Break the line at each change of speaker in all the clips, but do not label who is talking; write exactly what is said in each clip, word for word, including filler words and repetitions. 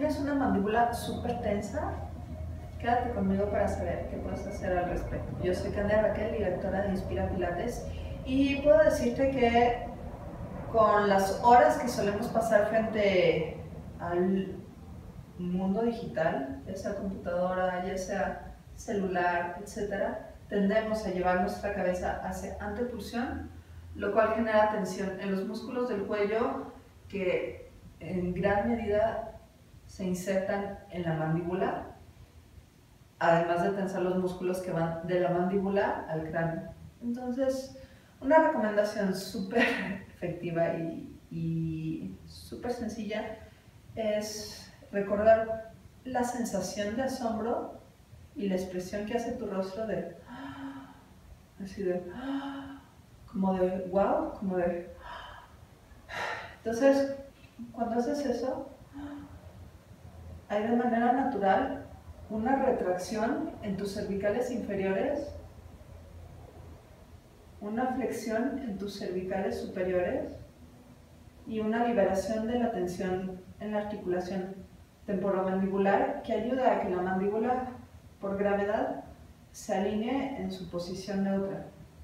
tienes una mandíbula súper tensa, quédate conmigo para saber qué puedes hacer al respecto. Yo soy Candela Raquel, directora de Inspira Pilates, y puedo decirte que con las horas que solemos pasar frente al mundo digital, ya sea computadora, ya sea celular, etcétera, tendemos a llevar nuestra cabeza hacia antepulsión, lo cual genera tensión en los músculos del cuello que en gran medida se insertan en la mandíbula, además de tensar los músculos que van de la mandíbula al cráneo. Entonces, una recomendación súper efectiva y, y súper sencilla es recordar la sensación de asombro y la expresión que hace tu rostro de así de como de wow, como de entonces cuando haces eso hay de manera natural una retracción en tus cervicales inferiores, una flexión en tus cervicales superiores y una liberación de la tensión en la articulación temporomandibular que ayuda a que la mandíbula, por gravedad, se alinee en su posición neutra.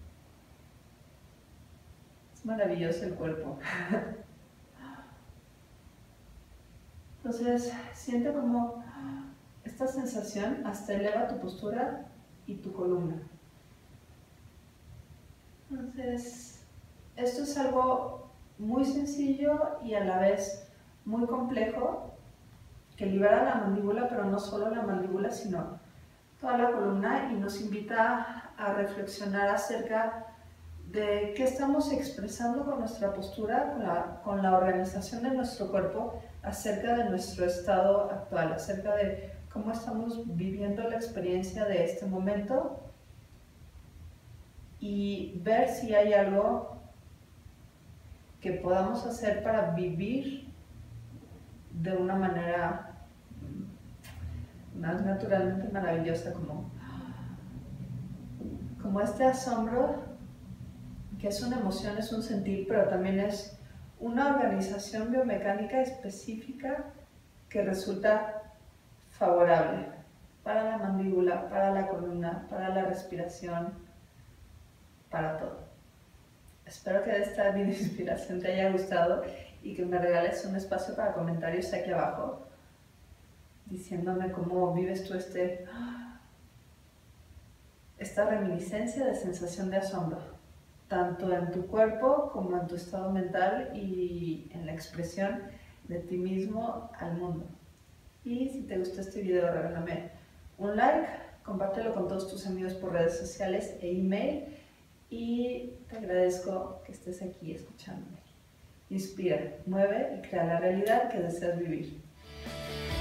Es maravilloso el cuerpo. Entonces, siente como esta sensación hasta eleva tu postura y tu columna. Entonces, esto es algo muy sencillo y a la vez muy complejo que libera la mandíbula, pero no solo la mandíbula, sino toda la columna, y nos invita a reflexionar acerca de qué estamos expresando con nuestra postura, con la, con la organización de nuestro cuerpo, acerca de nuestro estado actual, acerca de cómo estamos viviendo la experiencia de este momento y ver si hay algo que podamos hacer para vivir de una manera más naturalmente maravillosa, como, como este asombro, que es una emoción, es un sentir, pero también es una organización biomecánica específica que resulta favorable para la mandíbula, para la columna, para la respiración, para todo. Espero que esta video inspiración te haya gustado y que me regales un espacio para comentarios aquí abajo, diciéndome cómo vives tú este, esta reminiscencia de sensación de asombro, tanto en tu cuerpo como en tu estado mental y en la expresión de ti mismo al mundo. Y si te gustó este video, regálame un like, compártelo con todos tus amigos por redes sociales e email, y te agradezco que estés aquí escuchándome. Inspira, mueve y crea la realidad que deseas vivir.